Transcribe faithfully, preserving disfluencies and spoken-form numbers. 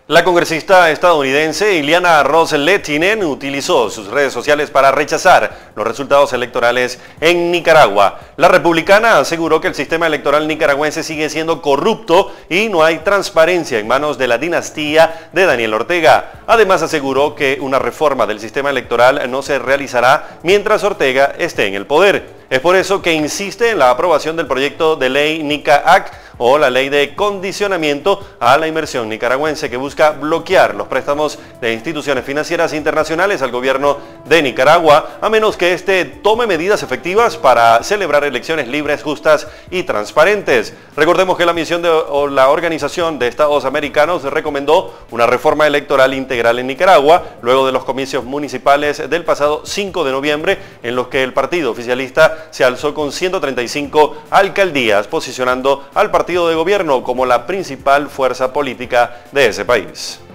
La congresista estadounidense Ileana Ros-Lehtinen utilizó sus redes sociales para rechazar los resultados electorales en Nicaragua. La republicana aseguró que el sistema electoral nicaragüense sigue siendo corrupto y no hay transparencia en manos de la dinastía de Daniel Ortega. Además aseguró que una reforma del sistema electoral no se realizará mientras Ortega esté en el poder. Es por eso que insiste en la aprobación del proyecto de ley NICA-A C o la ley de condicionamiento a la inversión nicaragüense que busca bloquear los préstamos de instituciones financieras internacionales al gobierno de Nicaragua, a menos que éste tome medidas efectivas para celebrar elecciones libres, justas y transparentes. Recordemos que la misión de o la Organización de Estados Americanos recomendó una reforma electoral integral en Nicaragua luego de los comicios municipales del pasado cinco de noviembre, en los que el partido oficialista se alzó con ciento treinta y cinco alcaldías, posicionando al partido de gobierno como la principal fuerza política de ese país.